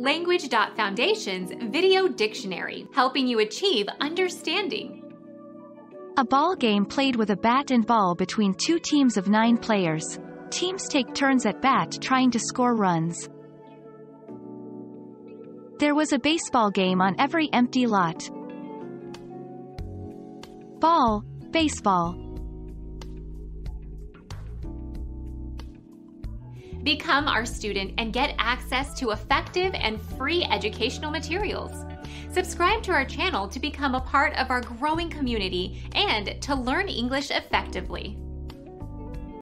Language.Foundation's Video Dictionary, helping you achieve understanding. A ball game played with a bat and ball between two teams of 9 players. Teams take turns at bat trying to score runs. There was a baseball game on every empty lot. Ball, baseball. Become our student and get access to effective and free educational materials. Subscribe to our channel to become a part of our growing community and to learn English effectively.